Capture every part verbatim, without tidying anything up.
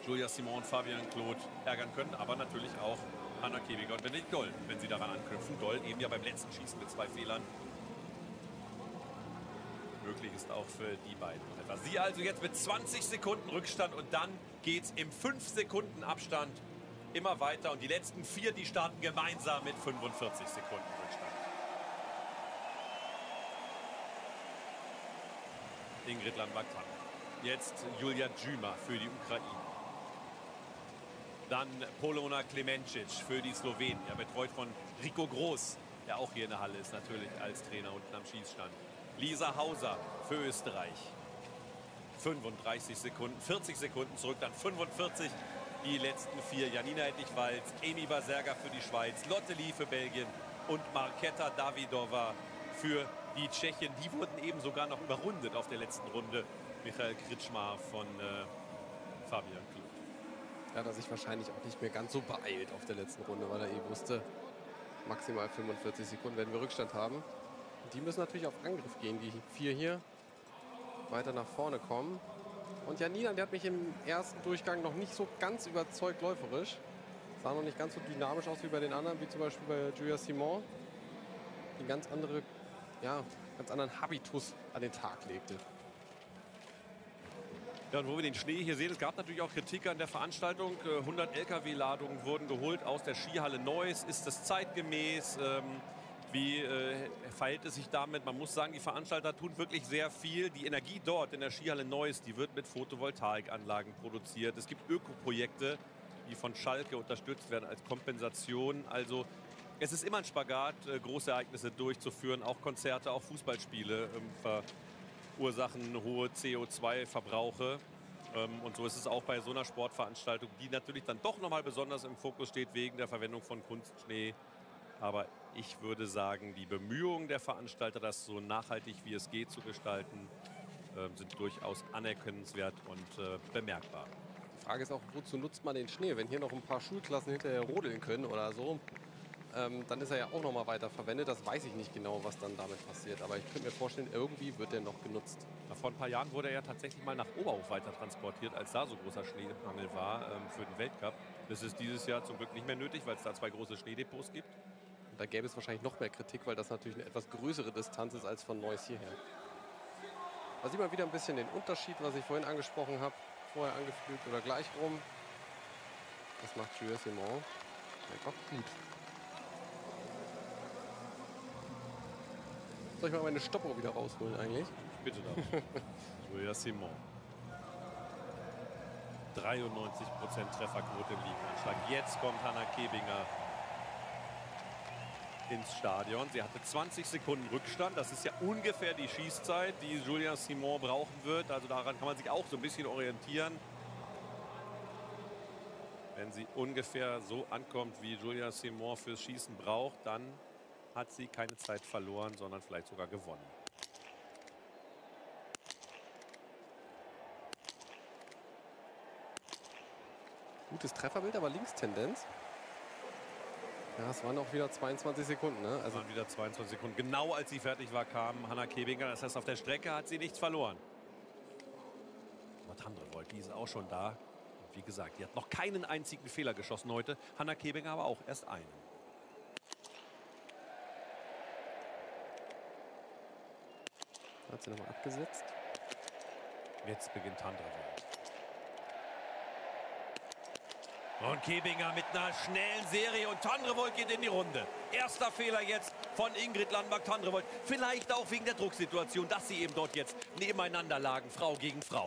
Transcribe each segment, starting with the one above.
Julia Simon und Fabian Claude ärgern können, aber natürlich auch Hannah Kebinger und Benedikt Doll, wenn sie daran anknüpfen. Doll eben ja beim letzten Schießen mit zwei Fehlern. Möglich ist auch für die beiden etwas. Sie also jetzt mit zwanzig Sekunden Rückstand und dann geht es im fünf Sekunden Abstand immer weiter. Und die letzten vier, die starten gemeinsam mit fünfundvierzig Sekunden Rückstand. Ingrid Landmark-Tanner. Jetzt Julia Djuma für die Ukraine. Dann Polona Klemencic für die Slowenen. Er betreut von Rico Groß, der auch hier in der Halle ist, natürlich als Trainer unten am Schießstand. Lisa Hauser für Österreich. fünfunddreißig Sekunden, vierzig Sekunden zurück, dann fünfundvierzig. Die letzten vier. Janina Hettich-Walz, Amy Baserga für die Schweiz, Lotte Lee für Belgien und Marketa Davidova für die Tschechien. Die wurden eben sogar noch überrundet auf der letzten Runde. Michael Kritschmar von äh, Fabian Claude. Er hat er sich wahrscheinlich auch nicht mehr ganz so beeilt auf der letzten Runde, weil er eh wusste, maximal fünfundvierzig Sekunden werden wir Rückstand haben. Die müssen natürlich auf Angriff gehen, die vier hier weiter nach vorne kommen. Und Janina, die hat mich im ersten Durchgang noch nicht so ganz überzeugt läuferisch. Sah noch nicht ganz so dynamisch aus wie bei den anderen, wie zum Beispiel bei Julia Simon, die ganz andere, ja, ganz anderen Habitus an den Tag legte. Ja, und wo wir den Schnee hier sehen, es gab natürlich auch Kritik an der Veranstaltung. hundert L K W-Ladungen wurden geholt aus der Skihalle Neuss. Ist das zeitgemäß? Ähm, Wie äh, verhält es sich damit? Man muss sagen, die Veranstalter tun wirklich sehr viel. Die Energie dort in der Skihalle Neuss, die wird mit Photovoltaikanlagen produziert. Es gibt Ökoprojekte, die von Schalke unterstützt werden als Kompensation. Also es ist immer ein Spagat, äh, große Ereignisse durchzuführen. Auch Konzerte, auch Fußballspiele ähm, verursachen hohe C O zwei Verbrauche. Ähm, und so ist es auch bei so einer Sportveranstaltung, die natürlich dann doch nochmal besonders im Fokus steht wegen der Verwendung von Kunstschnee. Aber ich würde sagen, die Bemühungen der Veranstalter, das so nachhaltig wie es geht zu gestalten, äh, sind durchaus anerkennenswert und äh, bemerkbar. Die Frage ist auch, wozu nutzt man den Schnee? Wenn hier noch ein paar Schulklassen hinterher rodeln können oder so, ähm, dann ist er ja auch noch mal weiter verwendet. Das weiß ich nicht genau, was dann damit passiert. Aber ich könnte mir vorstellen, irgendwie wird der noch genutzt. Na, vor ein paar Jahren wurde er ja tatsächlich mal nach Oberhof weiter transportiert, als da so großer Schneemangel war ähm, für den Weltcup. Das ist dieses Jahr zum Glück nicht mehr nötig, weil es da zwei große Schneedepots gibt. Und da gäbe es wahrscheinlich noch mehr Kritik, weil das natürlich eine etwas größere Distanz ist als von Neuss hierher. Da sieht man wieder ein bisschen den Unterschied, was ich vorhin angesprochen habe. Vorher angeflügt oder gleich rum. Das macht Julia Simon einfach gut. Soll ich mal meine Stoppuhr wieder rausholen eigentlich? Bitte doch. Julia Simon. dreiundneunzig Prozent Trefferquote im Liegenanschlag. Jetzt kommt Hannah Kebinger ins Stadion. Sie hatte zwanzig Sekunden Rückstand. Das ist ja ungefähr die Schießzeit, die Julia Simon brauchen wird. Also daran kann man sich auch so ein bisschen orientieren. Wenn sie ungefähr so ankommt, wie Julia Simon fürs Schießen braucht, dann hat sie keine Zeit verloren, sondern vielleicht sogar gewonnen. Gutes Trefferbild, aber Linkstendenz. Ja, es waren auch wieder zweiundzwanzig Sekunden. Ne? Also waren wieder zweiundzwanzig Sekunden. Genau als sie fertig war, kam Hannah Kebinger. Das heißt, auf der Strecke hat sie nichts verloren. Aber Tandrevold, die ist auch schon da. Und wie gesagt, die hat noch keinen einzigen Fehler geschossen heute. Hannah Kebinger aber auch erst einen. Hat sie nochmal abgesetzt. Jetzt beginnt Tandrevold. Und Kebinger mit einer schnellen Serie und Tandrevold geht in die Runde. Erster Fehler jetzt von Ingrid Landmark-Tandrevold. Vielleicht auch wegen der Drucksituation, dass sie eben dort jetzt nebeneinander lagen, Frau gegen Frau.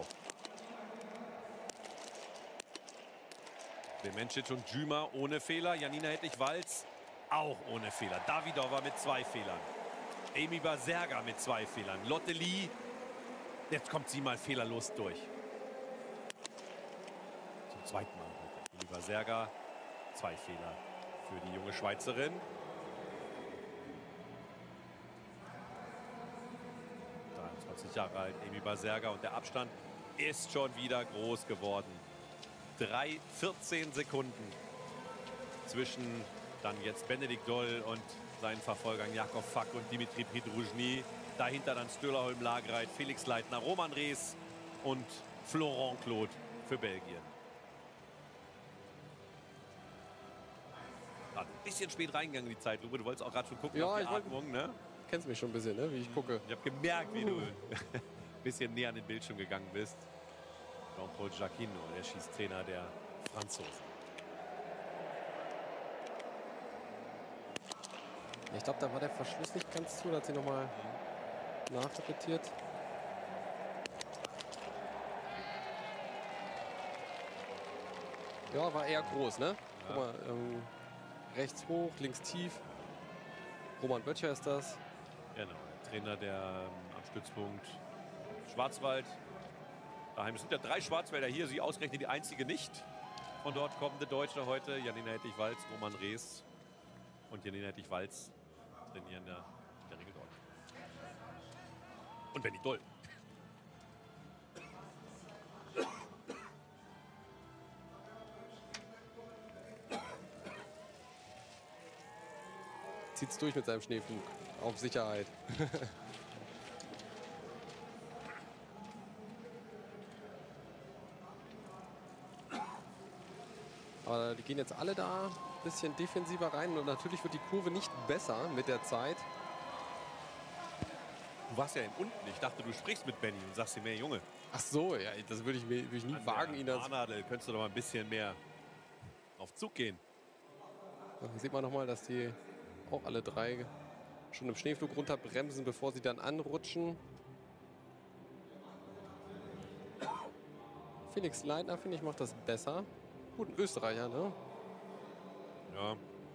Klemencic und Djuma ohne Fehler. Janina Hettich-Walz auch ohne Fehler. Davidova mit zwei Fehlern. Amy Baserga mit zwei Fehlern. Lotte Lee, jetzt kommt sie mal fehlerlos durch. Zum zweiten Mal heute. Amy Baserga, zwei Fehler für die junge Schweizerin. dreiundzwanzig Jahre alt, Amy Baserga, und der Abstand ist schon wieder groß geworden. drei, vierzehn Sekunden zwischen dann jetzt Benedikt Doll und seinen Verfolgern Jakob Fack und Dimitri Pridružný. Dahinter dann Stölerholm Lagreit, Felix Leitner, Roman Rees und Florent Claude für Belgien. Gerade ein bisschen spät reingegangen in die Zeitlupe. Du wolltest auch gerade schon gucken Ja, auf die ich wollt- Atmung, ne? Kennst mich schon ein bisschen, ne? Wie ich gucke. Ich habe gemerkt, wie du ein bisschen näher an den Bildschirm gegangen bist. Jean-Paul Jacquinot, der Schießtrainer der Franzosen. Ich glaube, da war der Verschluss nicht ganz zu. Da hat sie nochmal nachrepetiert. Ja, war eher groß, ne? Guck mal, ähm, rechts hoch, links tief. Roman Böttcher ist das. Genau, Trainer der ähm, am Stützpunkt Schwarzwald. Daheim sind ja drei Schwarzwälder hier, sie ausgerechnet die einzige nicht. Von dort kommende Deutsche heute, Janina Hettich-Walz, Roman Rees und Janina Hettich-Walz trainieren ja in der Regel dort. Und Benny Doll. Zieht's durch mit seinem Schneeflug. Auf Sicherheit. Aber die gehen jetzt alle da ein bisschen defensiver rein. Und natürlich wird die Kurve nicht besser mit der Zeit. Du warst ja im Unten. Ich dachte, du sprichst mit Benny und sagst ihm, mehr Junge. Ach so, ja, das würde ich, mir- würde ich nie An wagen, der ihn das. Haarnadel könntest du doch mal ein bisschen mehr auf Zug gehen. Da sieht man nochmal, dass die auch alle drei schon im Schneeflug runterbremsen, bevor sie dann anrutschen. Felix Leitner, finde ich, macht das besser. Gut, ein Österreicher, ne? Ja.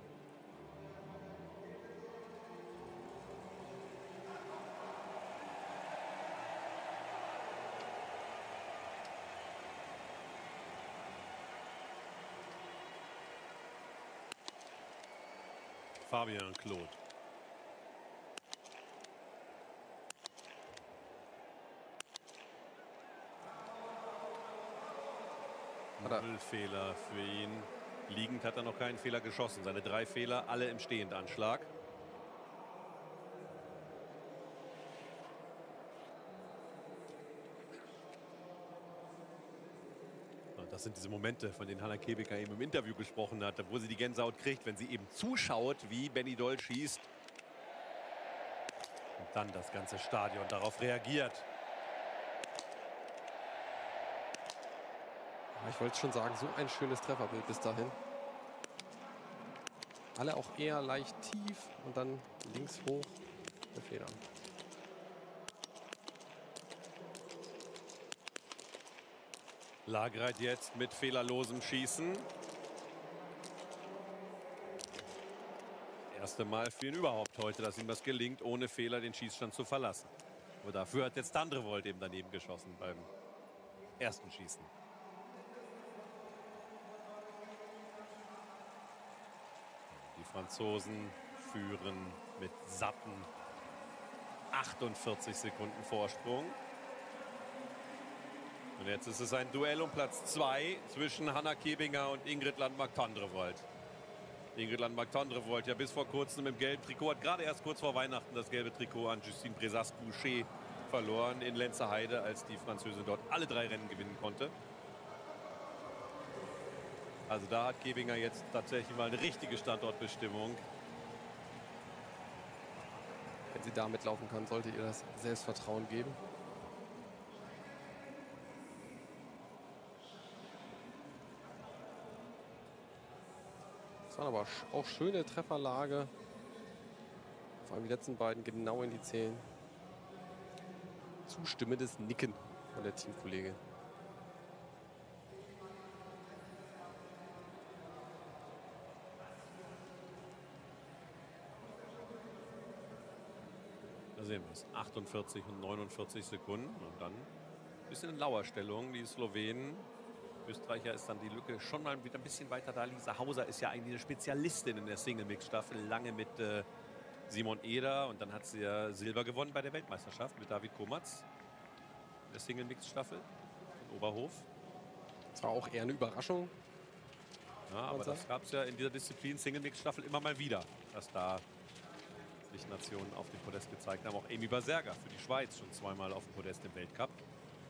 Fabian Claude. Hat er. Null Fehler für ihn. Liegend hat er noch keinen Fehler geschossen. Seine drei Fehler, alle im Stehendanschlag. Und das sind diese Momente, von denen Hannah Kebiker eben im Interview gesprochen hat, wo sie die Gänsehaut kriegt, wenn sie eben zuschaut, wie Benny Doll schießt. Und dann das ganze Stadion darauf reagiert. Ich wollte schon sagen, so ein schönes Trefferbild bis dahin. Alle auch eher leicht tief und dann links hoch der Feder. Lagreit jetzt mit fehlerlosem Schießen. Erste Mal für ihn überhaupt heute, dass ihm das gelingt, ohne Fehler den Schießstand zu verlassen. Aber dafür hat jetzt Tandrevold eben daneben geschossen beim ersten Schießen. Die Franzosen führen mit satten achtundvierzig Sekunden Vorsprung. Und jetzt ist es ein Duell um Platz zwei zwischen Hannah Kebinger und Ingrid Landmark-Tandrevold. Ingrid Landmark-Tandrevold ja bis vor kurzem im gelben Trikot, hat gerade erst kurz vor Weihnachten das gelbe Trikot an Justine Brezas-Boucher verloren in Lenzerheide, als die Französin dort alle drei Rennen gewinnen konnte. Also da hat Kebinger jetzt tatsächlich mal eine richtige Standortbestimmung. Wenn sie da mitlaufen kann, sollte ihr das Selbstvertrauen geben. Das waren aber sch- auch schöne Trefferlage. Vor allem die letzten beiden genau in die Zehen. Zustimmendes Nicken von der Teamkollegin. Da sehen wir es. achtundvierzig und neunundvierzig Sekunden. Und dann ein bisschen in Lauerstellung. Die Slowenen. Österreicher ist dann die Lücke schon mal wieder ein bisschen weiter da. Lisa Hauser ist ja eigentlich eine Spezialistin in der Single-Mix-Staffel. Lange mit äh, Simon Eder. Und dann hat sie ja Silber gewonnen bei der Weltmeisterschaft mit David Komatz. In der Single-Mix-Staffel in Oberhof. Das war auch eher eine Überraschung. Ja, aber das gab es ja in dieser Disziplin Single-Mix-Staffel immer mal wieder, dass da sich Nationen auf dem Podest gezeigt haben. Auch Amy Baserga für die Schweiz schon zweimal auf dem Podest im Weltcup.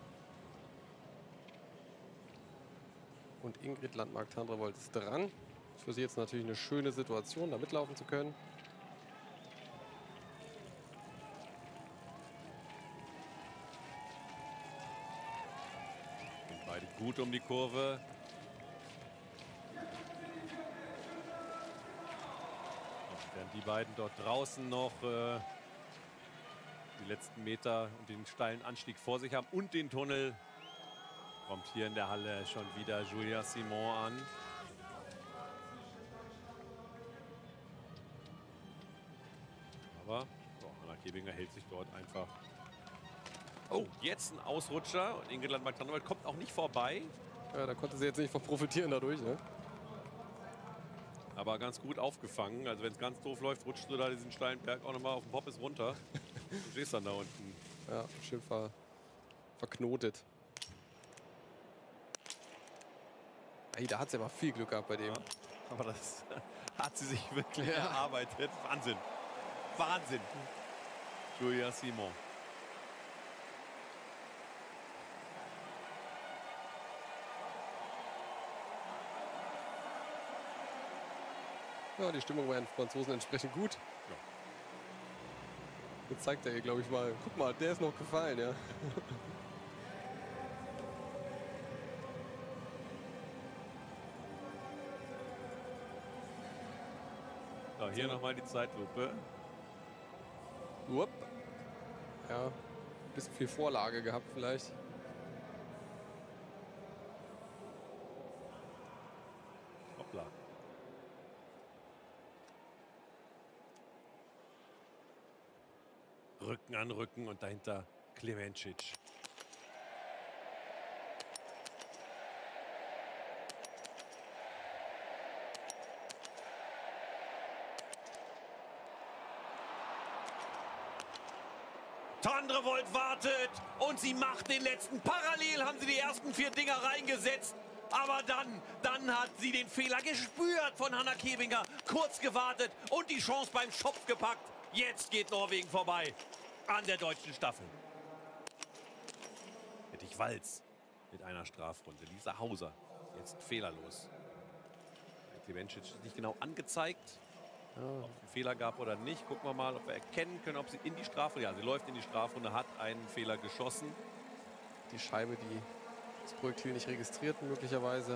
Und Ingrid Landmark-Tandrevold ist dran. Für sie jetzt natürlich eine schöne Situation, da mitlaufen zu können. Gehen beide gut um die Kurve. Und während die beiden dort draußen noch äh, die letzten Meter und den steilen Anstieg vor sich haben und den Tunnel, kommt hier in der Halle schon wieder Julia Simon an. Aber so, Hannah Kebinger hält sich dort einfach. Oh, jetzt ein Ausrutscher. Und Ingrid Landmark-Tannenwald kommt auch nicht vorbei. Ja, da konnte sie jetzt nicht von profitieren dadurch, ne? Aber ganz gut aufgefangen. Also wenn es ganz doof läuft, rutschst du da diesen steilen Berg auch nochmal auf den Poppes runter. Du stehst dann da unten. Ja, schön ver verknotet. Hey, da hat sie aber viel Glück gehabt bei dem. Ja, aber das hat sie sich wirklich Ja. erarbeitet. Wahnsinn. Wahnsinn. Julia Simon. Ja, die Stimmung war den Franzosen entsprechend gut. Ja. Jetzt zeigt er ihr, glaube ich, mal. Guck mal, der ist noch gefallen, ja. So, hier nochmal die Zeitlupe. Upp. Ja, ein bisschen viel Vorlage gehabt vielleicht. Hoppla. Rücken an Rücken und dahinter Klemencic. Tandrevold wartet und sie macht den letzten. Parallel haben sie die ersten vier Dinger reingesetzt. Aber dann, dann hat sie den Fehler gespürt von Hannah Kebinger. Kurz gewartet und die Chance beim Schopf gepackt. Jetzt geht Norwegen vorbei an der deutschen Staffel. Hettich Walz mit einer Strafrunde. Lisa Hauser jetzt fehlerlos. Klemencic ist nicht genau angezeigt. Ja. Ob es einen Fehler gab oder nicht. Gucken wir mal, ob wir erkennen können, ob sie in die Strafrunde. Ja, sie läuft in die Strafrunde, hat einen Fehler geschossen. Die Scheibe, die das Projektil nicht registriert, möglicherweise.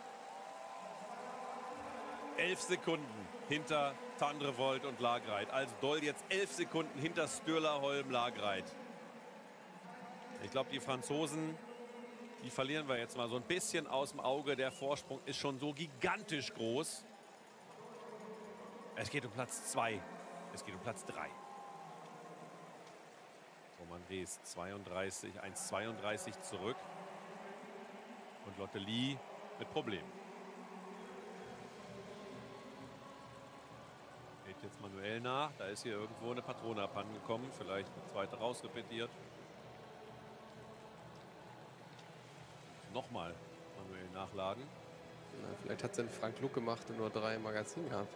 Elf Sekunden hinter Tandrevold und Lagreit. Also Doll jetzt elf Sekunden hinter Stürler, Holm, Lagreit. Ich glaube, die Franzosen, die verlieren wir jetzt mal so ein bisschen aus dem Auge. Der Vorsprung ist schon so gigantisch groß. Es geht um Platz zwei. Es geht um Platz drei. Roman Rees zweiunddreißig, eins zweiunddreißig zurück. Und Lotte Lee mit Problemen. Geht jetzt manuell nach. Da ist hier irgendwo eine Patrone abhandengekommen. Vielleicht eine zweite rausrepetiert. Nochmal manuell nachladen. Na, vielleicht hat sie einen Frank Luck gemacht und nur drei im Magazin gehabt.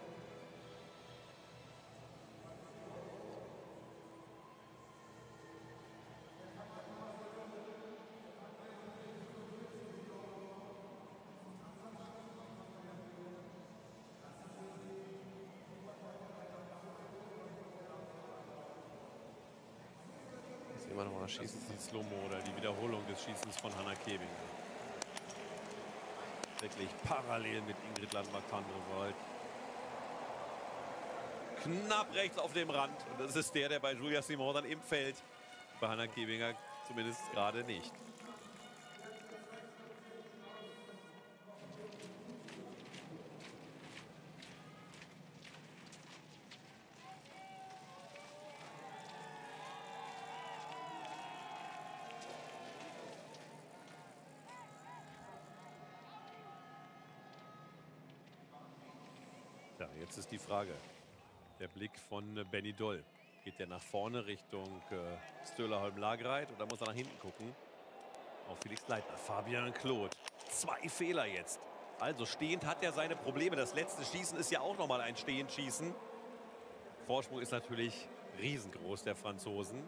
Immer noch mal Das schießen. ist die Slow-Mo oder die Wiederholung des Schießens von Hannah Kebinger. Wirklich parallel mit Ingrid Landmark-Tandrevold. Knapp rechts auf dem Rand. Und das ist der, der bei Julia Simon dann eben fällt. Bei Hannah Kebinger zumindest gerade nicht. Ja, jetzt ist die Frage. Der Blick von Benny Doll. Geht der nach vorne Richtung äh, Stürler-Holm-Lagreit oder muss er nach hinten gucken? Auf Felix Leitner. Fabian Claude. Zwei Fehler jetzt. Also stehend hat er seine Probleme. Das letzte Schießen ist ja auch nochmal ein Stehendschießen. Vorsprung ist natürlich riesengroß der Franzosen.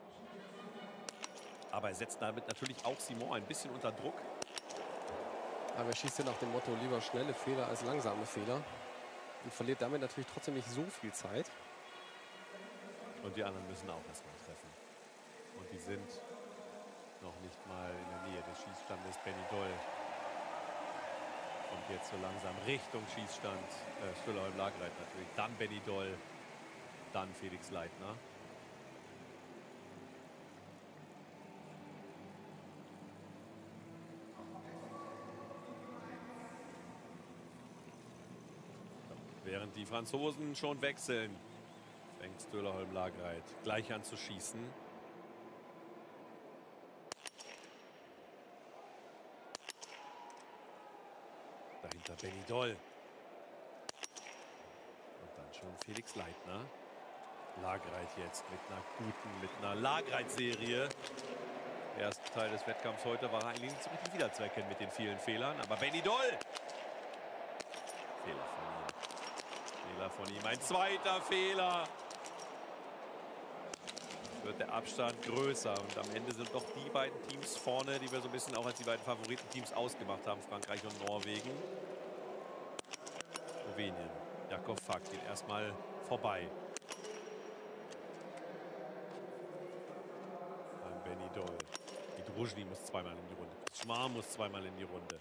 Aber er setzt damit natürlich auch Simon ein bisschen unter Druck. Aber er schießt ja nach dem Motto lieber schnelle Fehler als langsame Fehler. Und verliert damit natürlich trotzdem nicht so viel Zeit. Und die anderen müssen auch erstmal treffen. Und die sind noch nicht mal in der Nähe des Schießstandes. Benny Doll kommt jetzt so langsam Richtung Schießstand. Äh, Stöllerholm-Lagereit natürlich. Dann Benny Doll. Dann Felix Leitner. Während die Franzosen schon wechseln, fängt Stöllerholm-Lagereit gleich an zu schießen. Dahinter Benny Doll. Und dann schon Felix Leitner. Lagereit jetzt mit einer guten, mit einer Lagereit-Serie. Der erste Teil des Wettkampfs heute war eigentlich nicht so richtig wiederzuerkennen mit den vielen Fehlern. Aber Benny Doll! Fehler von ihm. Fehler von ihm. Ein zweiter Fehler. Jetzt wird der Abstand größer. Und am Ende sind doch die beiden Teams vorne, die wir so ein bisschen auch als die beiden Favoritenteams ausgemacht haben. Frankreich und Norwegen. Slowenien. Jakov Fak geht erstmal vorbei. Dann Benny Doll. Die Druzhny muss zweimal in die Runde. Schmar muss zweimal in die Runde.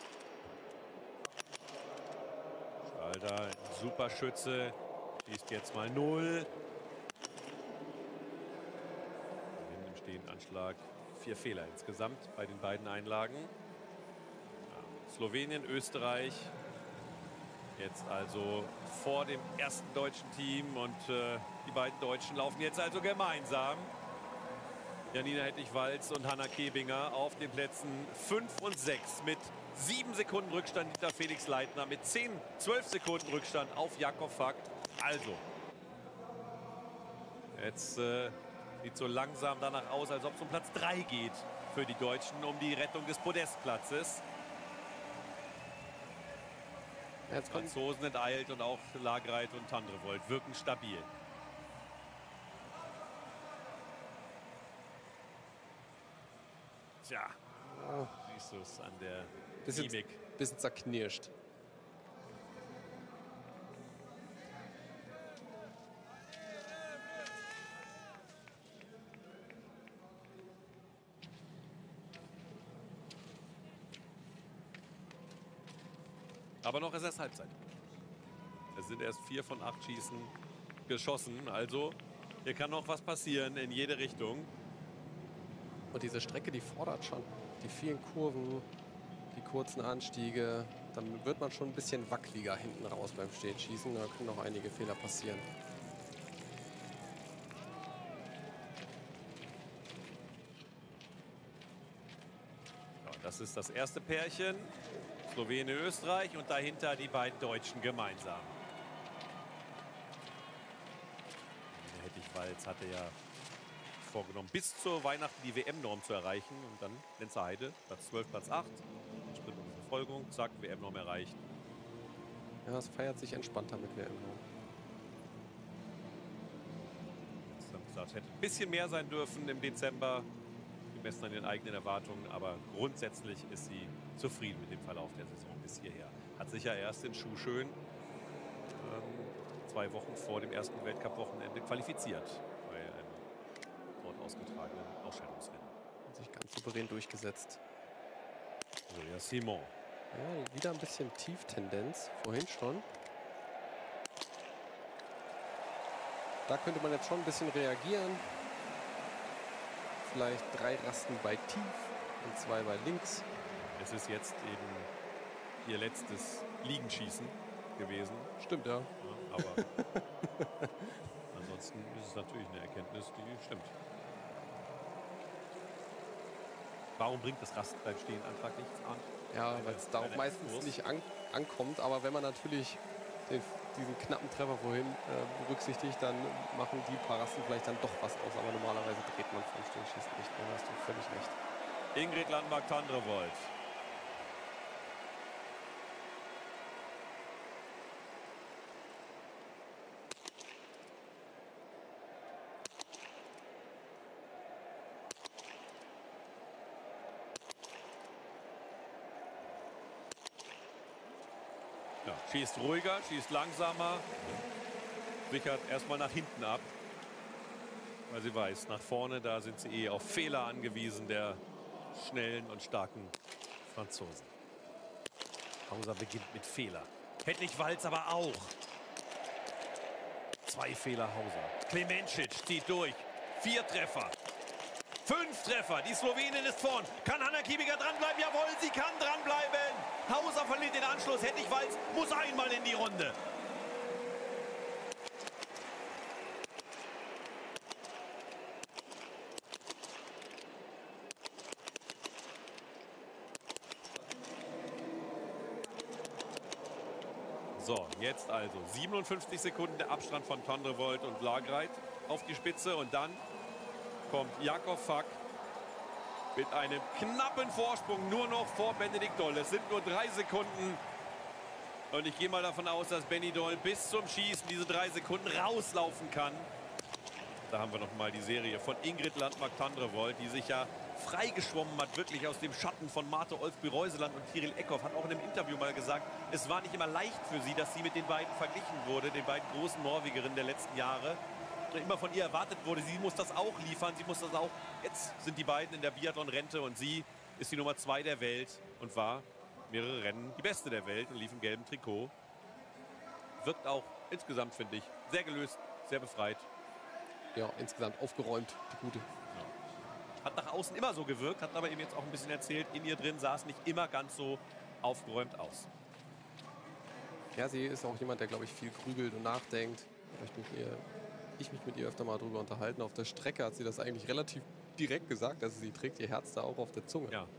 Alter, super Schütze. Schießt jetzt mal null. Hinten im Stehenanschlag vier Fehler insgesamt bei den beiden Einlagen. Ja. Slowenien, Österreich. Jetzt also vor dem ersten deutschen Team. Und äh, die beiden Deutschen laufen jetzt also gemeinsam. Janina Hettich-Walz und Hanna Kebinger auf den Plätzen fünf und sechs mit sieben Sekunden Rückstand hinter Felix Leitner, mit zehn, zwölf Sekunden Rückstand auf Jakov Fak. Also, jetzt äh, sieht so langsam danach aus, als ob es um Platz drei geht für die Deutschen, um die Rettung des Podestplatzes. Die Franzosen enteilt und auch Lagereit und Tandrevold wirken stabil. Tja, oh. Siehst du es an der bisschen, Mimik. Bisschen zerknirscht. Aber noch ist erst Halbzeit. Es sind erst vier von acht Schießen geschossen. Also hier kann noch was passieren in jede Richtung. Und diese Strecke, die fordert schon. Die vielen Kurven, die kurzen Anstiege. Dann wird man schon ein bisschen wackeliger hinten raus beim Stehenschießen. Da können noch einige Fehler passieren. Ja, das ist das erste Pärchen. Slowenien, Österreich und dahinter die beiden Deutschen gemeinsam. Hettich-Walz hatte ja vorgenommen, bis zur Weihnachten die W M-Norm zu erreichen. Und dann Lenzer Heide, Platz zwölf, Platz acht. Sprint und Verfolgung, zack, W M-Norm erreicht. Ja, es feiert sich entspannter mit W M-Norm. Es hätte ein bisschen mehr sein dürfen im Dezember, gemessen an den eigenen Erwartungen. Aber grundsätzlich ist sie zufrieden mit dem Verlauf der Saison bis hierher. Hat sich ja erst in Schuhschön ähm, zwei Wochen vor dem ersten Weltcup-Wochenende qualifiziert. Ausgetragenen Ausscheidungsrennen. Hat sich ganz souverän durchgesetzt. Julia Simon. Ja, wieder ein bisschen Tieftendenz, vorhin schon. Da könnte man jetzt schon ein bisschen reagieren. Vielleicht drei Rasten bei tief und zwei bei links. Es ist jetzt eben ihr letztes Liegenschießen gewesen. Stimmt, ja. Ja, aber ansonsten ist es natürlich eine Erkenntnis, die stimmt. Warum bringt das Rasten beim Stehenanschlag nichts an? Ja, weil es darauf meistens Kurs. nicht an, ankommt. Aber wenn man natürlich den, diesen knappen Treffer vorhin äh, berücksichtigt, dann machen die paar Rasten vielleicht dann doch was aus. Aber normalerweise dreht man vom Stehenschießen nicht mehr. Da hast du völlig recht. Ingrid Landmark-Tandrevold. Ja, schießt ruhiger, schießt langsamer, sichert erstmal nach hinten ab, weil sie weiß, nach vorne, da sind sie eh auf Fehler angewiesen, der schnellen und starken Franzosen. Hauser beginnt mit Fehler. Hettich-Walz aber auch. Zwei Fehler Hauser. Klemencic zieht durch. Vier Treffer. Fünf Treffer. Die Slowenin ist vorn. Kann Hanna Kiebiger dranbleiben? Jawohl, sie kann dranbleiben. Hauser verliert den Anschluss. Hettich-Walz muss einmal in die Runde. So, jetzt also siebenundfünfzig Sekunden der Abstand von Tondrevold und Lagreit auf die Spitze. Und dann kommt Jakob Fack mit einem knappen Vorsprung nur noch vor Benedikt Doll. Es sind nur drei Sekunden. Und ich gehe mal davon aus, dass Benny Doll bis zum Schießen diese drei Sekunden rauslaufen kann. Da haben wir noch mal die Serie von Ingrid Landmark-Tondrevold, die sich ja freigeschwommen hat, wirklich aus dem Schatten von Marte Olsby-Reuseland und Tiril Eckhoff. Hat auch in einem Interview mal gesagt, es war nicht immer leicht für sie, dass sie mit den beiden verglichen wurde, den beiden großen Norwegerinnen der letzten Jahre. Und immer von ihr erwartet wurde, sie muss das auch liefern, sie muss das auch. Jetzt sind die beiden in der Biathlon-Rente und sie ist die Nummer zwei der Welt und war mehrere Rennen die Beste der Welt und lief im gelben Trikot. Wirkt auch insgesamt, finde ich, sehr gelöst, sehr befreit. Ja, insgesamt aufgeräumt, die Gute. Hat nach außen immer so gewirkt, hat aber eben jetzt auch ein bisschen erzählt, in ihr drin sah es nicht immer ganz so aufgeräumt aus. Ja, sie ist auch jemand, der, glaube ich, viel grübelt und nachdenkt. Ich möchte mit ihr, ich mich mit ihr öfter mal drüber unterhalten. Auf der Strecke hat sie das eigentlich relativ direkt gesagt. Also sie trägt ihr Herz da auch auf der Zunge. Ja.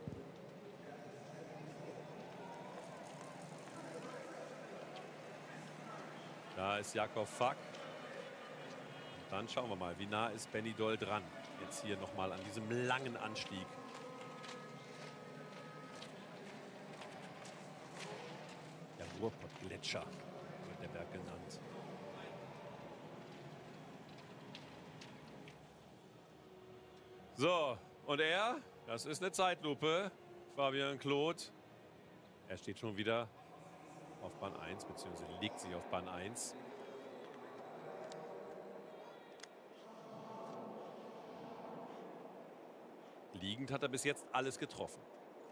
Da ist Jakob Fack. Und dann schauen wir mal, wie nah ist Benny Doll dran. Jetzt hier nochmal an diesem langen Anstieg. Der Ruhrpott-Gletscher wird der Berg genannt. So, und er, das ist eine Zeitlupe. Fabian Claude. Er steht schon wieder auf Bahn eins, beziehungsweise legt sich auf Bahn eins. Liegend hat er bis jetzt alles getroffen.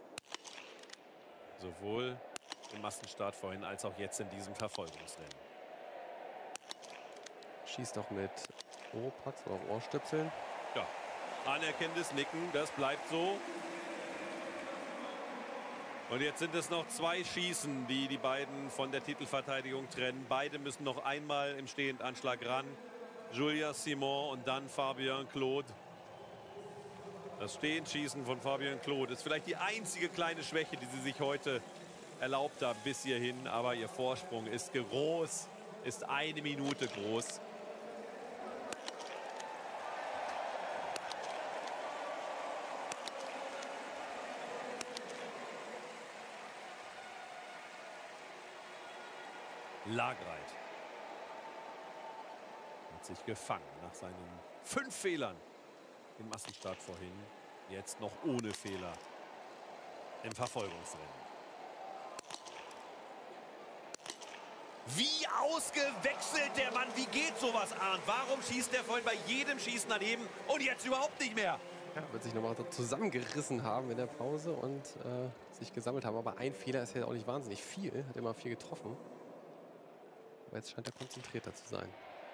Sowohl im Massenstart vorhin als auch jetzt in diesem Verfolgungsrennen. Schießt auch mit Oropax oder Ohrstöpseln. Ja, anerkennendes Nicken, das bleibt so. Und jetzt sind es noch zwei Schießen, die die beiden von der Titelverteidigung trennen. Beide müssen noch einmal im Stehendanschlag ran. Julia Simon und dann Fabian Claude. Das Stehenschießen von Fabian Claude ist vielleicht die einzige kleine Schwäche, die sie sich heute erlaubt haben bis hierhin. Aber ihr Vorsprung ist groß, ist eine Minute groß. Lagreit hat sich gefangen nach seinen fünf Fehlern im Massenstart vorhin. Jetzt noch ohne Fehler im Verfolgungsrennen. Wie ausgewechselt der Mann. Wie geht sowas, Arndt? Warum schießt der vorhin bei jedem Schießen daneben und jetzt überhaupt nicht mehr? Ja, wird sich nochmal zusammengerissen haben in der Pause und äh, sich gesammelt haben. Aber ein Fehler ist ja auch nicht wahnsinnig viel. Hat immer viel getroffen. Aber jetzt scheint er konzentrierter zu sein.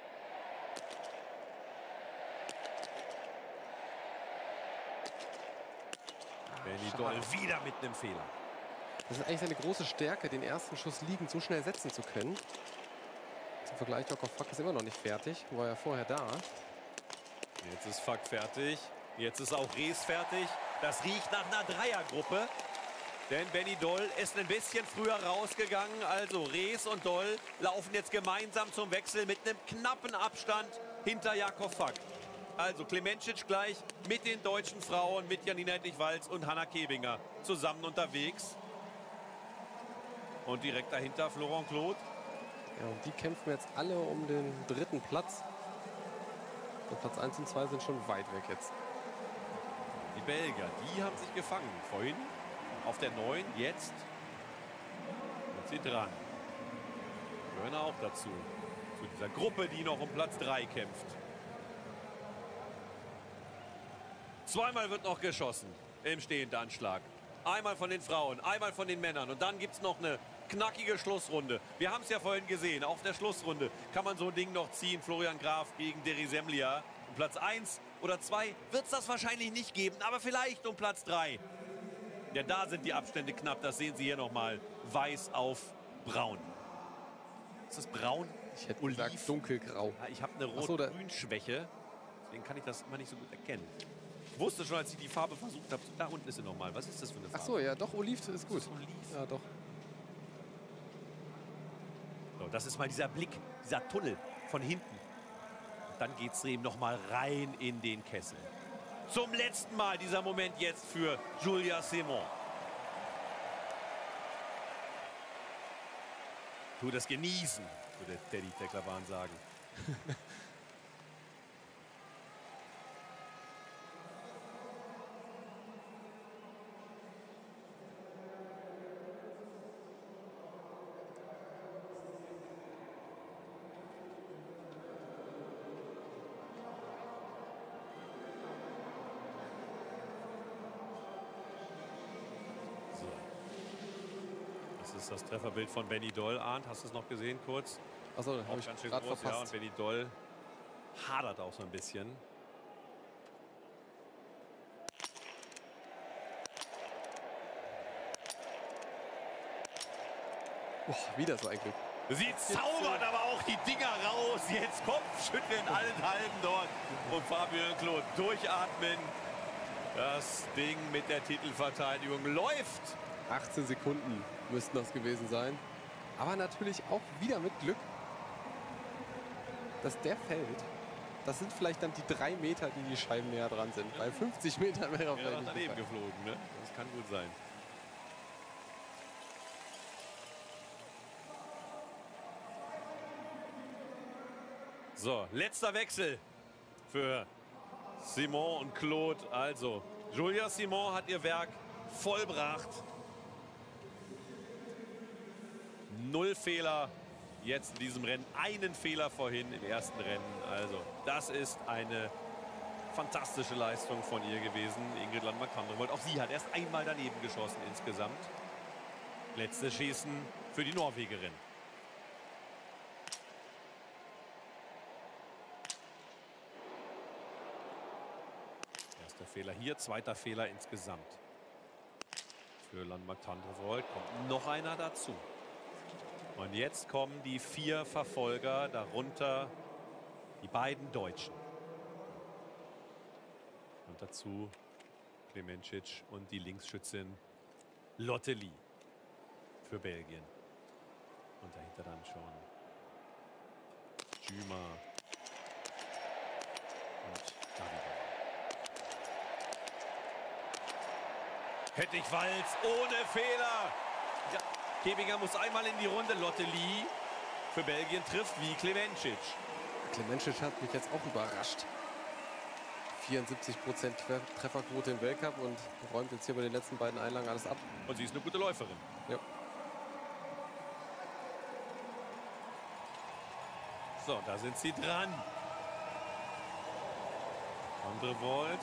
Benny Doll wieder mit einem Fehler. Das ist eigentlich seine große Stärke, den ersten Schuss liegend so schnell setzen zu können. Zum Vergleich, Jakob Fack ist immer noch nicht fertig. War ja vorher da. Jetzt ist Fack fertig. Jetzt ist auch Rees fertig. Das riecht nach einer Dreiergruppe. Denn Benny Doll ist ein bisschen früher rausgegangen. Also Rees und Doll laufen jetzt gemeinsam zum Wechsel mit einem knappen Abstand hinter Jakob Fack. Also Klemencic gleich mit den deutschen Frauen, mit Janina Hettich-Walz und Hanna Kebinger zusammen unterwegs. Und direkt dahinter Florent Claude. Ja, und die kämpfen jetzt alle um den dritten Platz. Und Platz eins und zwei sind schon weit weg jetzt. Die Belgier, die haben sich gefangen. Vorhin auf der neun, jetzt sind sie dran. Gehören auch dazu. Zu dieser Gruppe, die noch um Platz drei kämpft. Zweimal wird noch geschossen im stehenden Anschlag. Einmal von den Frauen, einmal von den Männern. Und dann gibt es noch eine knackige Schlussrunde. Wir haben es ja vorhin gesehen. Auf der Schlussrunde kann man so ein Ding noch ziehen. Florian Graf gegen Derry Semlia. Um Platz eins oder zwei wird es das wahrscheinlich nicht geben. Aber vielleicht um Platz drei. Ja, da sind die Abstände knapp. Das sehen Sie hier nochmal. Weiß auf braun. Ist das braun? Ich hätte Oliv? gesagt dunkelgrau. Ja, ich habe eine so, Rot-Grün-Schwäche. Deswegen kann ich das immer nicht so gut erkennen. Ich wusste schon, als ich die Farbe versucht habe. Da unten ist sie nochmal. Was ist das für eine Farbe? Ach so, ja, doch, Oliv ist gut. Das ist Oliv. Ja, doch. So, das ist mal dieser Blick, dieser Tunnel von hinten. Und dann geht es eben nochmal rein in den Kessel. Zum letzten Mal dieser Moment jetzt für Julia Simon. Tu das genießen, würde Teddy Tecklerbahn sagen. Das ist das Trefferbild von Benny Doll. Arndt, hast du es noch gesehen kurz? Achso, habe ich ganz schön gerade groß, ja, und verpasst. Benny Doll hadert auch so ein bisschen. Boah, wieder so ein Glück. Sie zaubert aber auch die Dinger raus. Jetzt Kopfschütteln allenthalben dort. Und Fabien Claude durchatmen. Das Ding mit der Titelverteidigung läuft. achtzehn Sekunden müssten das gewesen sein. Aber natürlich auch wieder mit Glück, dass der fällt. Das sind vielleicht dann die drei Meter, die die Scheiben näher dran sind. Bei fünfzig Metern wäre er Ja, vielleicht nicht daneben gefallen. geflogen, ne? Das kann gut sein. So, letzter Wechsel für Simon und Claude. Also, Julia Simon hat ihr Werk vollbracht. Null Fehler jetzt in diesem Rennen. Einen Fehler vorhin im ersten Rennen. Also, das ist eine fantastische Leistung von ihr gewesen. Ingrid Landmark-Tandrevold. Auch sie hat erst einmal daneben geschossen insgesamt. Letztes Schießen für die Norwegerin. Erster Fehler hier, zweiter Fehler insgesamt. Für Landmark-Tandrevold kommt noch einer dazu. Und jetzt kommen die vier Verfolger, darunter die beiden Deutschen. Und dazu Klemencic und die Linksschützin Lotte Lee für Belgien. Und dahinter dann schon Dümer und Davide. Hettich-Walz ohne Fehler. Ja, Kebinger muss einmal in die Runde. Lotte Lee für Belgien trifft wie Klemencic. Klemencic hat mich jetzt auch überrascht. vierundsiebzig Prozent Trefferquote im Weltcup und räumt jetzt hier bei den letzten beiden Einlagen alles ab. Und sie ist eine gute Läuferin. Ja. So, da sind sie dran. Tandrevold.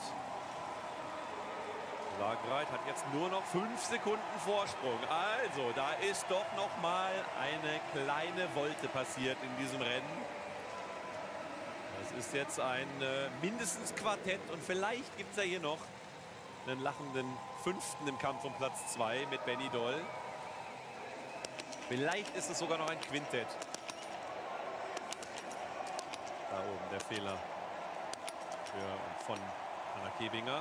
Lagreit hat jetzt nur noch fünf Sekunden Vorsprung. Also, da ist doch noch mal eine kleine Wolte passiert in diesem Rennen. Das ist jetzt ein äh, mindestens Quartett und vielleicht gibt es ja hier noch einen lachenden Fünften im Kampf um Platz zwei mit Benny Doll. Vielleicht ist es sogar noch ein Quintett. Da oben der Fehler für, von Anna Kebinger.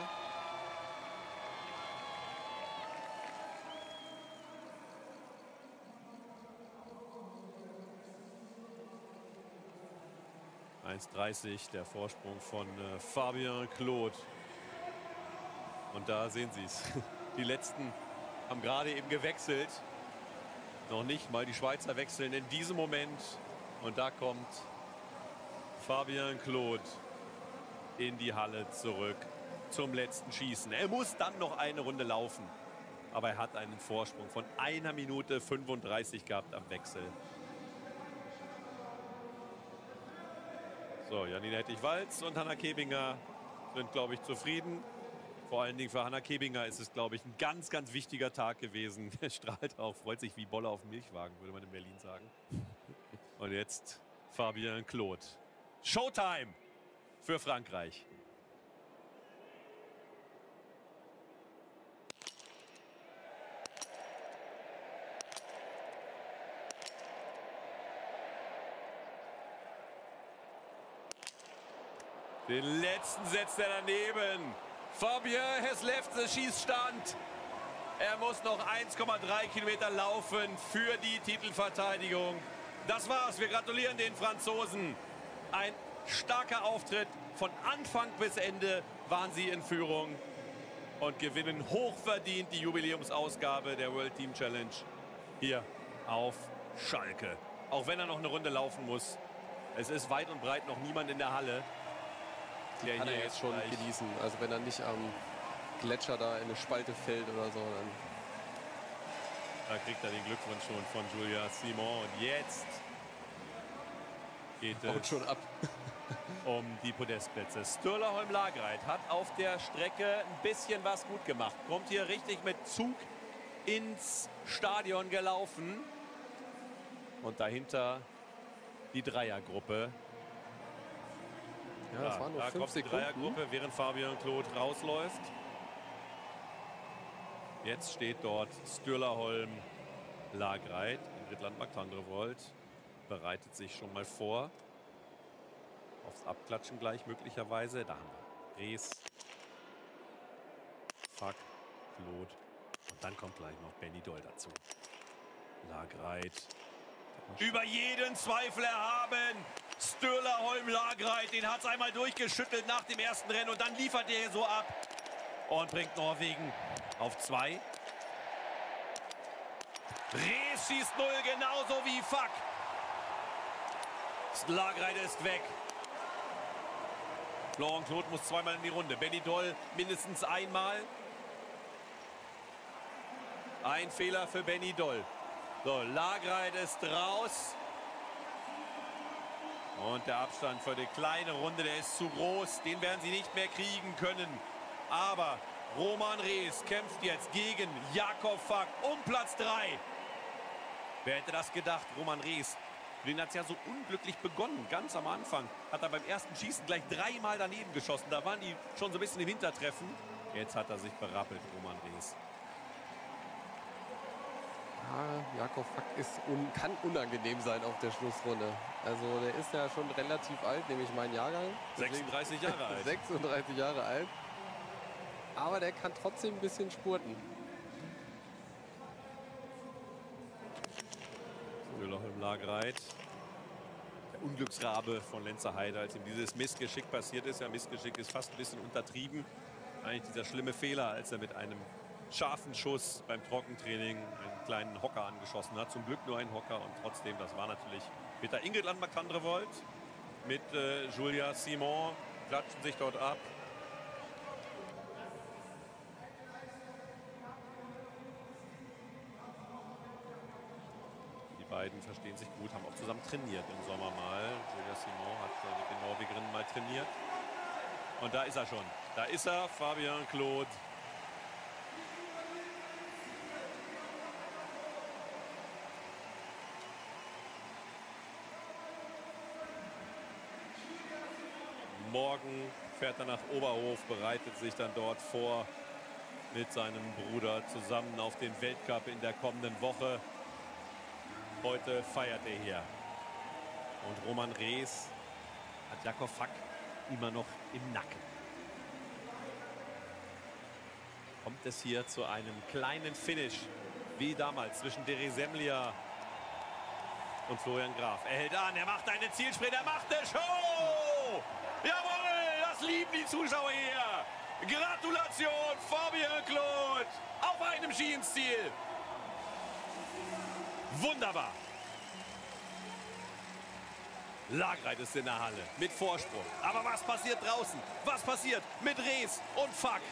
eins dreißig, der Vorsprung von äh, Fabien Claude. Und da sehen Sie es. Die letzten haben gerade eben gewechselt. Noch nicht mal die Schweizer wechseln in diesem Moment. Und da kommt Fabien Claude in die Halle zurück zum letzten Schießen. Er muss dann noch eine Runde laufen. Aber er hat einen Vorsprung von einer Minute fünfunddreißig gehabt am Wechsel. So, Janine Hettich-Walz und Hannah Kebinger sind, glaube ich, zufrieden. Vor allen Dingen für Hannah Kebinger ist es, glaube ich, ein ganz, ganz wichtiger Tag gewesen. Er strahlt auch, freut sich wie Bolle auf dem Milchwagen, würde man in Berlin sagen. Und jetzt Fabien Claude. Showtime für Frankreich. Den letzten setzt er daneben. Fabien has left the Schießstand. Er muss noch eins Komma drei Kilometer laufen für die Titelverteidigung. Das war's. Wir gratulieren den Franzosen. Ein starker Auftritt. Von Anfang bis Ende waren sie in Führung und gewinnen hochverdient die Jubiläumsausgabe der World Team Challenge hier auf Schalke. Auch wenn er noch eine Runde laufen muss. Es ist weit und breit noch niemand in der Halle. Die kann er jetzt schon genießen. Also wenn er nicht am Gletscher da in eine Spalte fällt oder so, dann... Da kriegt er den Glückwunsch schon von Julia Simon. Und jetzt geht es schon ab. um die Podestplätze. Sturla Holm-Lagreit hat auf der Strecke ein bisschen was gut gemacht. Kommt hier richtig mit Zug ins Stadion gelaufen. Und dahinter die Dreiergruppe. Ja, das waren nur da fünf kommt die Sekunden. Dreiergruppe, während Fabien Claude rausläuft. Jetzt steht dort Sturla Holm-Lagreit. Ingrid Landmark-Tandrevold bereitet sich schon mal vor. Aufs Abklatschen gleich möglicherweise. Da haben wir Rees, Fack, Claude. Und dann kommt gleich noch Benny Doll dazu. Lagreit. Über jeden Zweifel erhaben. Sturla Holm-Lagreit, den hat es einmal durchgeschüttelt nach dem ersten Rennen. Und dann liefert er so ab und bringt Norwegen auf zwei. Rees schießt null, genauso wie Fack. Lagreit ist weg. Florent Claude muss zweimal in die Runde. Benny Doll mindestens einmal. Ein Fehler für Benny Doll. So, Lagreit ist raus. Und der Abstand für die kleine Runde, der ist zu groß. Den werden sie nicht mehr kriegen können. Aber Roman Rees kämpft jetzt gegen Jakob Fack um Platz drei. Wer hätte das gedacht? Roman Rees. Den hat es ja so unglücklich begonnen. Ganz am Anfang hat er beim ersten Schießen gleich dreimal daneben geschossen. Da waren die schon so ein bisschen im Hintertreffen. Jetzt hat er sich berappelt, Roman Rees. Ja, Jakob Fack ist un kann unangenehm sein auf der Schlussrunde. Also der ist ja schon relativ alt, nämlich mein Jahrgang. sechsunddreißig Jahre alt. sechsunddreißig Jahre alt. Aber der kann trotzdem ein bisschen spurten. Sturla Holm-Lagreit. Der Unglücksrabe von Lenzer Heide, als ihm dieses Missgeschick passiert ist. Ja, Missgeschick ist fast ein bisschen untertrieben. Eigentlich dieser schlimme Fehler, als er mit einem scharfen Schuss beim Trockentraining einen kleinen Hocker angeschossen hat. Zum Glück nur ein Hocker und trotzdem, das war natürlich bitter. Ingrid Landmark-Tandrevold mit äh, Julia Simon klatschen sich dort ab. Die beiden verstehen sich gut, haben auch zusammen trainiert im Sommer mal. Julia Simon hat äh, mit den Norwegerinnen mal trainiert. Und da ist er schon. Da ist er, Fabien Claude. Morgen fährt er nach Oberhof, bereitet sich dann dort vor mit seinem Bruder zusammen auf den Weltcup in der kommenden Woche. Heute feiert er hier. Und Roman Rees hat Jakob Fack immer noch im Nacken. Kommt es hier zu einem kleinen Finish, wie damals zwischen Deri Semlia und Florian Graf. Er hält an, er macht einen Zielsprint, er macht eine Show! Jawohl, das lieben die Zuschauer hier. Gratulation, Fabien Claude, auf einem Ski ins Ziel. Wunderbar. Lagreit ist in der Halle mit Vorsprung. Aber was passiert draußen? Was passiert mit Rees und Fack?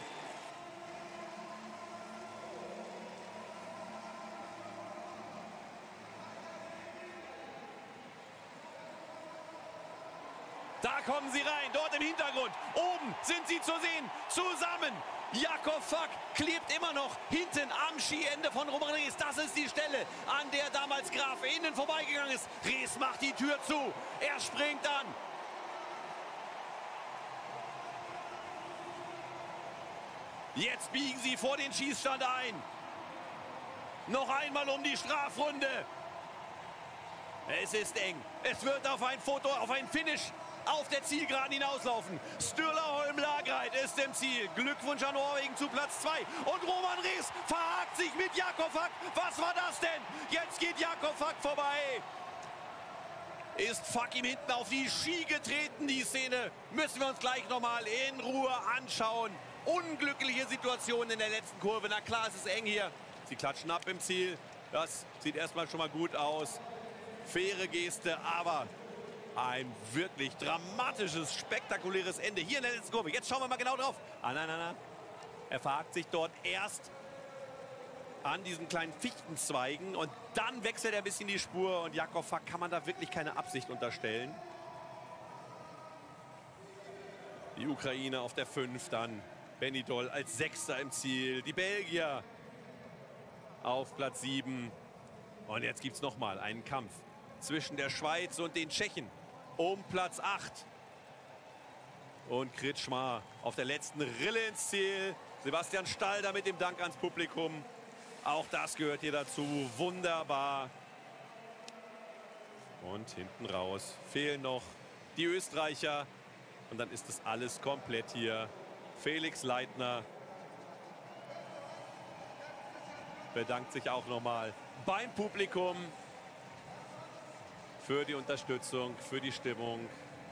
Da kommen sie rein, dort im Hintergrund. Oben sind sie zu sehen, zusammen. Jakob Fack klebt immer noch hinten am Skiende von Roman Rees. Das ist die Stelle, an der damals Graf innen vorbeigegangen ist. Rees macht die Tür zu. Er springt an. Jetzt biegen sie vor den Schießstand ein. Noch einmal um die Strafrunde. Es ist eng. Es wird auf ein Foto, auf ein Finish auf der Zielgeraden hinauslaufen. Sturla Holm Lagreit ist im Ziel. Glückwunsch an Norwegen zu Platz zwei. Und Roman Rees verhakt sich mit Jakob Fack. Was war das denn? Jetzt geht Jakob Fack vorbei. Ist Fack ihm hinten auf die Ski getreten? Die Szene müssen wir uns gleich nochmal in Ruhe anschauen. Unglückliche Situation in der letzten Kurve. Na klar, es ist eng hier. Sie klatschen ab im Ziel. Das sieht erstmal schon mal gut aus. Faire Geste, aber ein wirklich dramatisches, spektakuläres Ende hier in der letzten Kurve. Jetzt schauen wir mal genau drauf. Ah, nein, nein, nein. Er verhakt sich dort erst an diesen kleinen Fichtenzweigen und dann wechselt er ein bisschen die Spur. Und Jakob Fack kann man da wirklich keine Absicht unterstellen. Die Ukraine auf der fünf, dann Benny Doll als Sechster im Ziel. Die Belgier auf Platz sieben. Und jetzt gibt es nochmal einen Kampf zwischen der Schweiz und den Tschechen um Platz acht. Und Kretschmar auf der letzten Rille ins Ziel. Sebastian Stalder mit dem Dank ans Publikum. Auch das gehört hier dazu. Wunderbar. Und hinten raus fehlen noch die Österreicher. Und dann ist das alles komplett hier. Felix Leitner bedankt sich auch nochmal beim Publikum für die Unterstützung, für die Stimmung.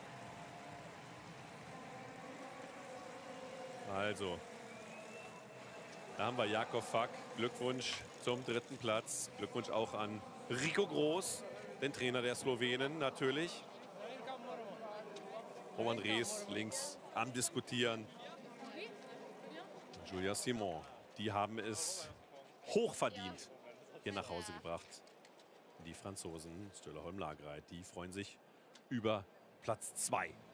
Also, da haben wir Jakob Fack. Glückwunsch zum dritten Platz. Glückwunsch auch an Rico Groß, den Trainer der Slowenen natürlich. Roman Rees links am Diskutieren. Julia Simon, die haben es hochverdient hier nach Hause gebracht. Die Franzosen, Sturla Holm Lagreit, die freuen sich über Platz zwei.